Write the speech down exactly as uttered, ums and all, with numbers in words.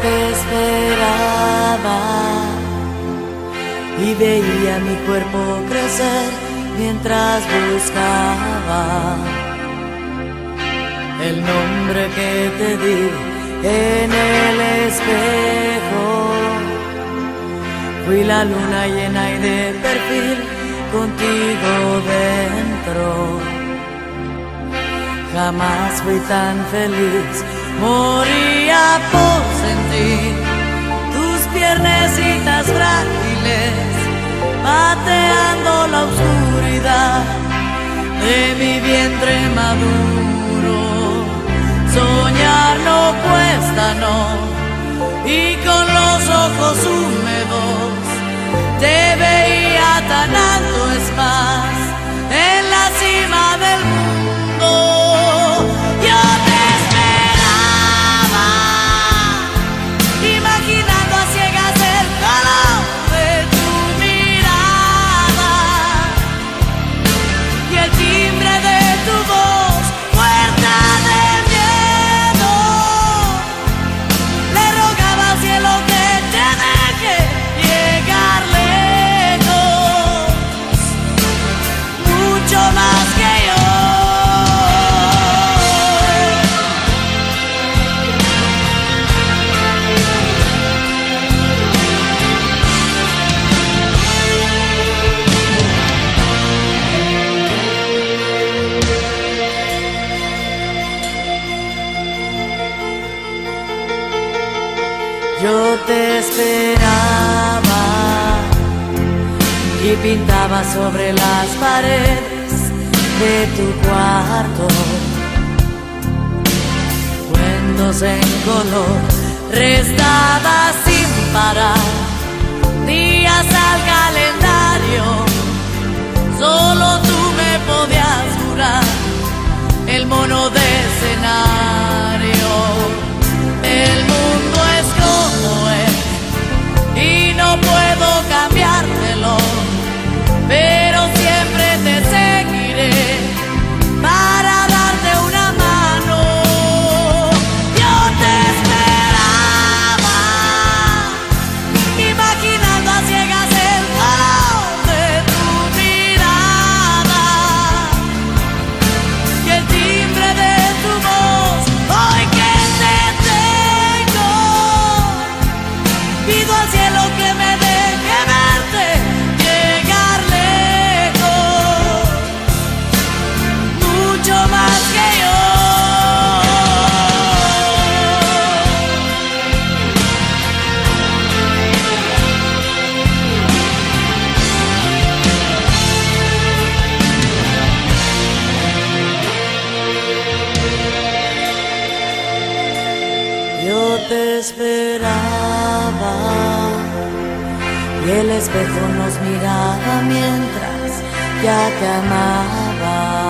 te esperaba y veía mi cuerpo crecer mientras buscaba el nombre que te di en el espejo. Fui la luna llena y de perfil contigo dentro. Jamás fui tan feliz, moría por sentir tus piernecitas frágiles pateando la oscuridad de mi vientre maduro. Soñar no cuesta, no, y con los ojos húmedos te veía tan alto, es más, en la cima del mundo. Yo te esperaba, imaginando a ciegas el color de tu mirada y el timbre de tu voz, muerta de miedo. Le rogaba al cielo que te deje llegar lejos, mucho más que yo. Yo te esperaba y pintaba sobre las paredes de tu cuarto cuentos en color, restaba sin parar días al calendario. Solo tú me podías jurar el mono de escenario. El mundo es como es y no puedo cambiártelo, pero siempre te seguiré para darte una mano. Yo te esperaba, imaginando a ciegas el color de tu mirada y el timbre de tu voz. Hoy que te tengo, pido al cielo que me deje verte llegar lejos, mucho más que yo. Yo te esperaba y el espejo nos miraba mientras ya te amaba.